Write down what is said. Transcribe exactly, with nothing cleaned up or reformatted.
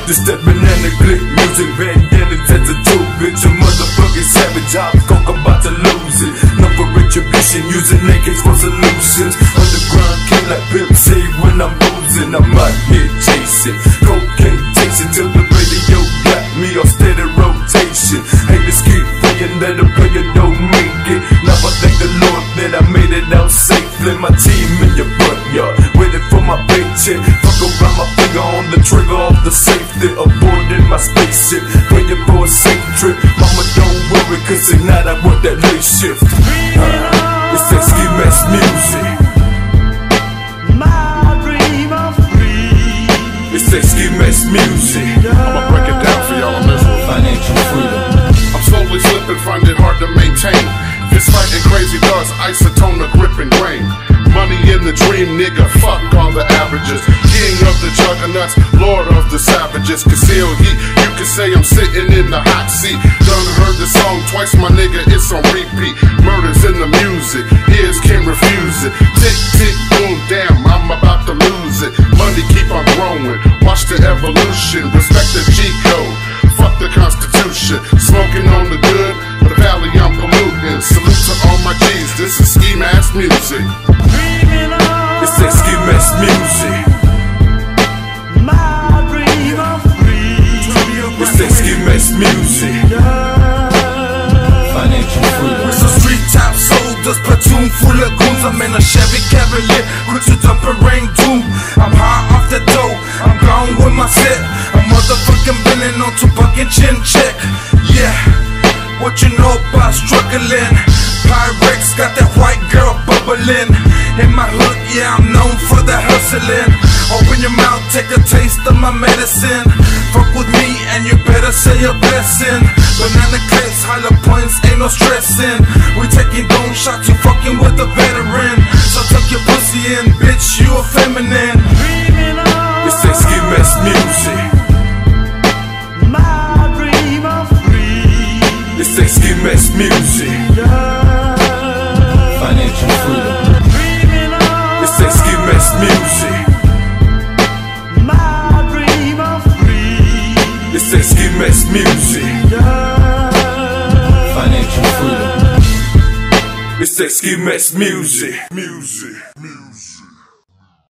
This that banana click music, bandanas as a two bitch, a motherfucking savage. I'm coke about to lose it. No for retribution, using A Ks for solutions. Underground king like Pimp C when I'm losing. I'm out here chasing cocaine, chasing till the radio got me on steady rotation. Haters keep praying that a player don't make it. Now I thank the Lord that I made it out safely. My team in your front yard, waiting for my paycheck. Fuck around my finger on the trigger of the safety. Aboarding my spaceship, praying for a safe trip. Mama don't worry, cause tonight I want that late shift. uh, It's that ski mask music. My dream of free. It's that ski mask music. I'ma break it down for y'all on this one. Financial freedom. I'm slowly slipping, find it hard to maintain. This fighting crazy does isotonic grip and grain. Money in the dream, nigga, fuck all the averages. King of the juggernauts, lord of the savages. Conceal heat, you can say I'm sitting in the hot seat. Done heard the song twice, my nigga, it's on repeat. Murders in the music, ears can't refuse it. Tick, tick, boom, damn, I'm about to lose it. Money keep on growing, watch the evolution. Respect the G-code, fuck the Constitution. Smoking on the good, the valley I'm polluting. Salute to all my G's, this is ski mask music. It's that ski mask music. My dream of free. It's that ski mask music. Financial freedom. It's a street top soldiers, platoon full of goons. I'm in a Chevy Cavalier, quick to dump and rain doom. I'm high off the dough, I'm gone with my set. I'm motherfucking bending on Tupac and chin check. Yeah, what you know about struggling? Pyrex got that white girl bubbling. In my hood, yeah, I'm known for the hustling. Open your mouth, take a taste of my medicine. Fuck with me and you better say a blessing. Banana clips, hollow points, ain't no stressing. We taking dome shots, you fucking with a veteran. So tuck your pussy in, bitch, you a feminine. It's that ski mask music. My dream of free. It's that ski mask music. Financial freedom. It's that ski mask music. My dream of free. It's that ski mask music. Financial freedom. It's that ski mask music. Music.